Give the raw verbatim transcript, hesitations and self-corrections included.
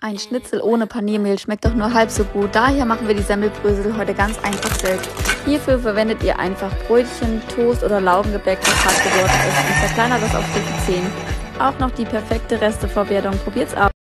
Ein Schnitzel ohne Paniermehl schmeckt doch nur halb so gut. Daher machen wir die Semmelbrösel heute ganz einfach selbst. Hierfür verwendet ihr einfach Brötchen, Toast oder Laugengebäck, das hart geworden ist, und verkleinert das auf Stücke zehn. Auch noch die perfekte Resteverwertung. Probiert's aus!